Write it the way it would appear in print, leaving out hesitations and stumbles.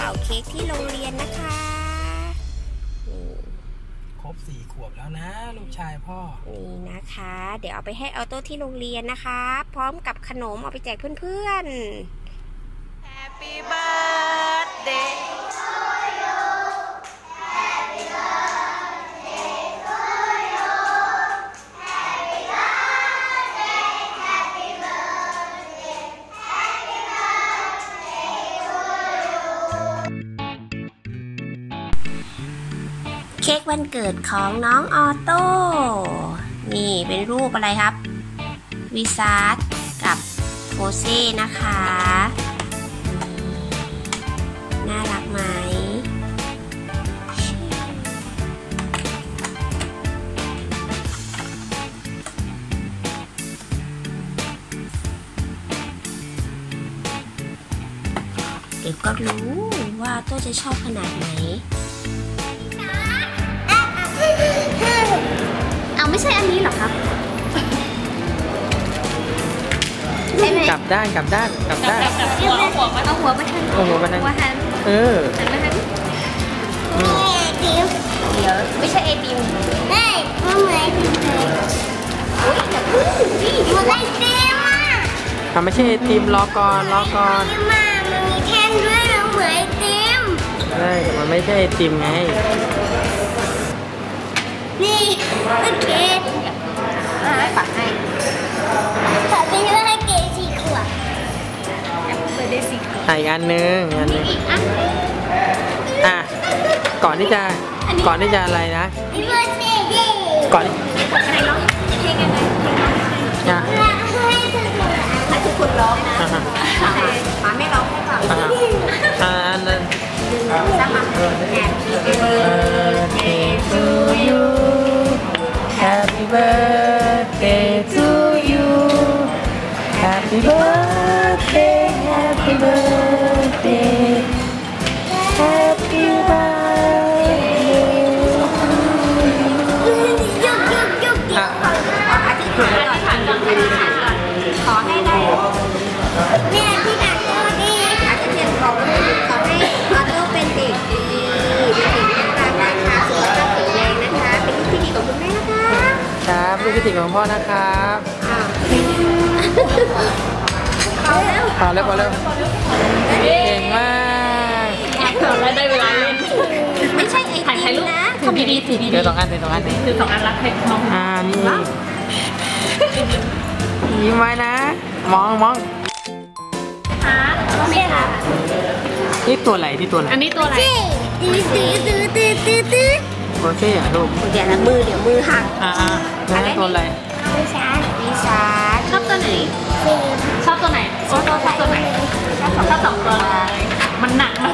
ป่าเค้กที่โรงเรียนนะคะครบ4 ขวบแล้วนะลูกชายพ่อนี่นะคะเดี๋ยวเอาไปให้ออโต้ที่โรงเรียนนะคะพร้อมกับขนมเอาไปแจกเพื่อนๆ Happy birthday to you Happy birthday to you Happy birthday Happy birthday Happy birthday to you เค้กวันเกิดของน้องออโต้นี่เป็นรูปอะไรครับวิซาร์ดกับโฟเซ่นะคะน่ารักไหมเด็กก็รู้ว่าโต้จะชอบขนาดไหนเอาไม่ใช่อันนี้หรอครับกลับด้านเอาหัวมาทันหัวมาทันหันมาทันเดี๋ยวไม่ใช่ไอติมไม่เหมือนไอติมเลยอุ้ยแต่นี่เหมือนไอติมอ่ะไม่ใช่ไอติมรอก่อนมันมีแท่งด้วยนะเหมือนไอติมใช่แต่มันไม่ใช่ไอติมไงนี่โอเคปักให้ปักไปว่าให้เก๋4 ขวบเปิดได้4 ขวบอีกอันนึงก่อนที่จะอะไรนะก่อนอะไรร้องเพลงอะไรให้ทุกคนร้องนะมาไม่ร้องให้ฟังอันนั้นHappy birthday to you Happy birthday Happy birthday Happy birthday ขอให้ได้เนี่ยที่หนักก็ดีอาจจะเรียนขอให้ออโต้เป็นเด็กดีเป็นเด็กน่ารักนะคะสุขภาพแข็งแรงนะคะเป็นลูกที่ดีของคุณแม่นะคะครับลูกที่ดีของพ่อนะครับพอแล้วเก่งมากได้เวลาเล่นไม่ใช่ไอติมนะถือดีๆเดี๋ยว2 อันถือ2 อันรักให้น้องนี่ยิ้มไว้นะมองไม่ค่ะนี่ตัวอะไรอันนี้ตัวอะไรโรเซ่ลูกเดี๋ยวมือหักอะไรตัวอะไรวิชาชอบตัวไหนชอบตัวไหนชอบ2 ตัวเลยมันหนักมาก